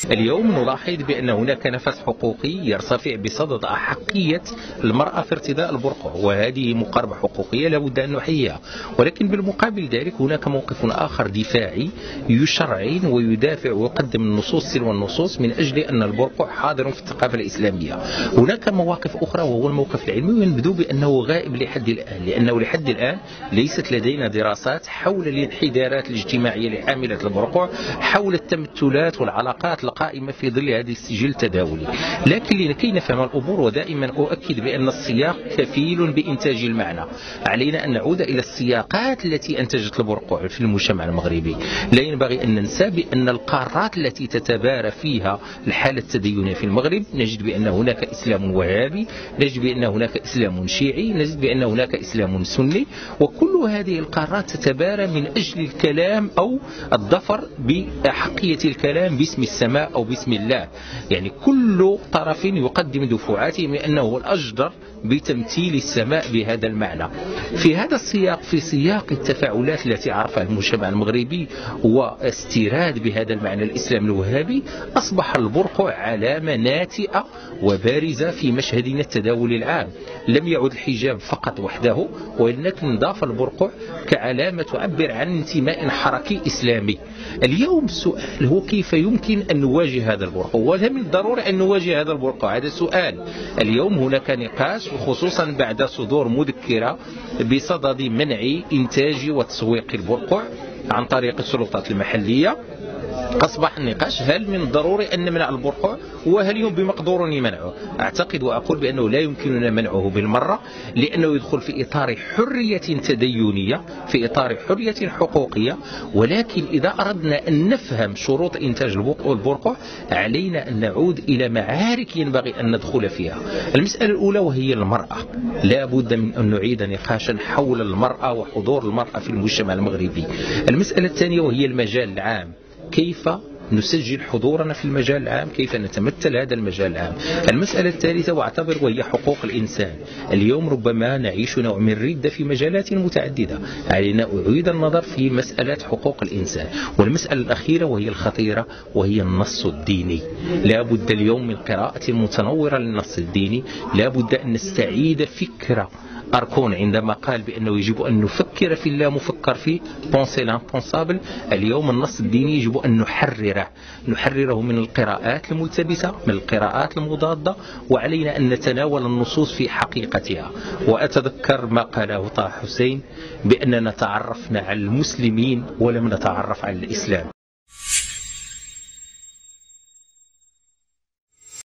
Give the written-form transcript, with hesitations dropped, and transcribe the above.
اليوم نلاحظ بأن هناك نفس حقوقي يرتفع بصدد أحقية المرأة في ارتداء البرقع، وهذه مقاربة حقوقية لا بد أن نحييها. ولكن بالمقابل ذلك هناك موقف آخر دفاعي يشرعن ويدافع ويقدم النصوص تلو النصوص من أجل أن البرقع حاضر في الثقافة الإسلامية. هناك مواقف أخرى وهو الموقف العلمي، ونبدو بأنه غائب لحد الآن، لأنه لحد الآن ليست لدينا دراسات حول الانحدارات الاجتماعية لحاملة البرقع، حول التمثلات والعلاقات القائمة في ظل هذه السجل التداولي. لكن لكي نفهم الأمور، ودائما أؤكد بأن السياق كفيل بإنتاج المعنى، علينا أن نعود إلى السياقات التي أنتجت البرقع في المجتمع المغربي. لا ينبغي أن ننسى بأن القارات التي تتبارى فيها الحالة التدينية في المغرب، نجد بأن هناك إسلام وهابي، نجد بأن هناك إسلام شيعي، نجد بأن هناك إسلام سني، وكل هذه القارات تتبارى من أجل الكلام أو الظفر بحقية الكلام باسم السماء أو باسم الله. يعني كل طرف يقدم دفعاته من أنه الأجدر بتمثيل السماء بهذا المعنى. في هذا السياق، في سياق التفاعلات التي عرفها المجتمع المغربي واستيراد بهذا المعنى الإسلام الوهابي، أصبح البرقع علامة ناتئة وبارزة في مشهدنا التداولي العام. لم يعد الحجاب فقط وحده، ولكن ضاف البرقع كعلامة تعبر عن انتماء حركي إسلامي. اليوم السؤال هو كيف يمكن أن نواجه هذا البرقع، وهل من الضروري أن نواجه هذا البرقع؟ هذا سؤال. اليوم هناك نقاش، وخصوصا بعد صدور مذكرة بصدد منع إنتاج وتسويق البرقع عن طريق السلطات المحلية. أصبح النقاش هل من الضروري أن نمنع البرقع، وهل يمكن بمقدورنا منعه؟ أعتقد وأقول بأنه لا يمكننا منعه بالمرة، لأنه يدخل في إطار حرية تدينية، في إطار حرية حقوقية. ولكن إذا أردنا أن نفهم شروط إنتاج البرقع، علينا أن نعود إلى معارك ينبغي أن ندخل فيها. المسألة الأولى وهي المرأة، لا بد من أن نعيد نقاشا حول المرأة وحضور المرأة في المجتمع المغربي. المسألة الثانية وهي المجال العام، كيف نسجل حضورنا في المجال العام، كيف نتمثل هذا المجال العام. المسألة الثالثة واعتبر وهي حقوق الإنسان. اليوم ربما نعيش نوع من ردة في مجالات متعددة، علينا أعيد النظر في مسألة حقوق الإنسان. والمسألة الأخيرة وهي الخطيرة وهي النص الديني. لا بد اليوم من قراءة متنورة للنص الديني، لا بد أن نستعيد فكرة أركون عندما قال بأنه يجب أن نفكر في الله مفكر فيه، بونسي لامبونسابل. اليوم النص الديني يجب أن نحرره من القراءات الملتبسة، من القراءات المضادة، وعلينا أن نتناول النصوص في حقيقتها. وأتذكر ما قاله طه حسين بأننا تعرفنا على المسلمين ولم نتعرف على الإسلام.